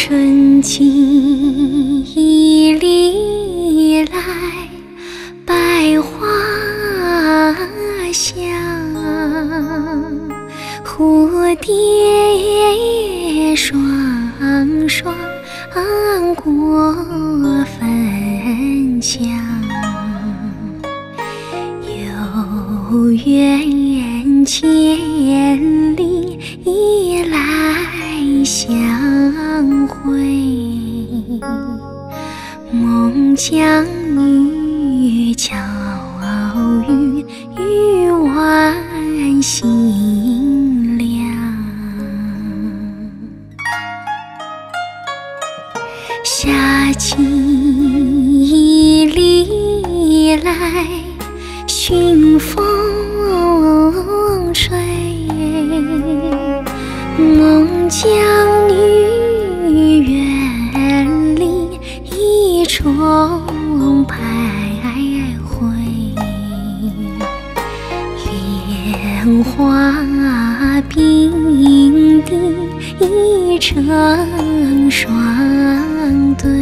春季里来，百花香，蝴蝶双双过芬香，有缘千里来相会，孟姜女巧语，玉婉心凉。夏季里来，熏风吹，孟姜女远离一重徘徊，莲花并蒂一成双对，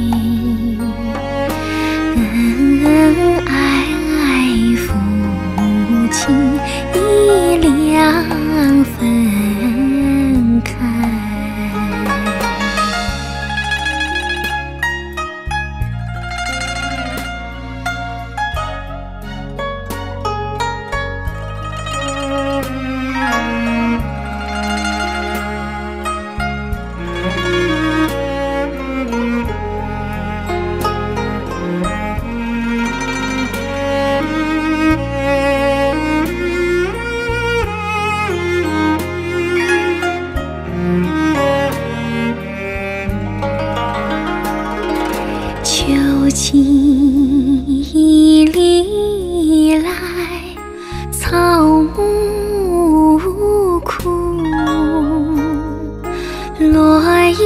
恩爱夫妻一两分开。秋季里来，草木枯，落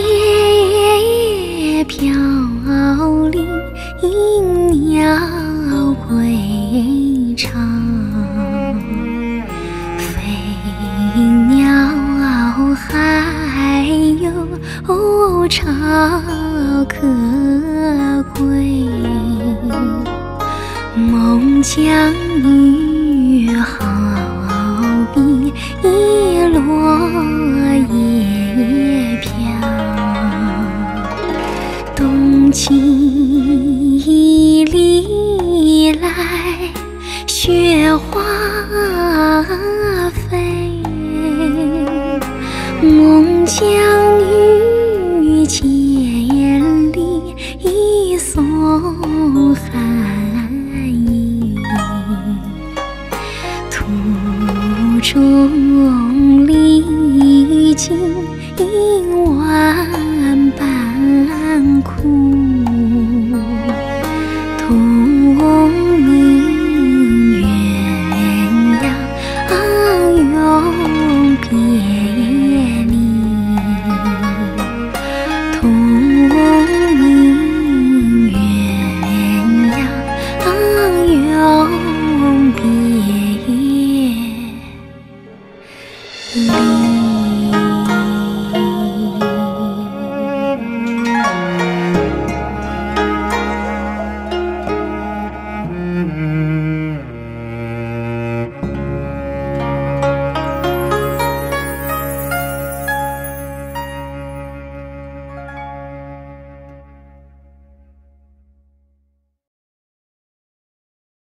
叶飘零，鹰鸟归巢，飞鸟还有巢可归，孟姜女好比一落叶飘，冬季里来，雪花飞，孟姜女千里一送寒意，途中历经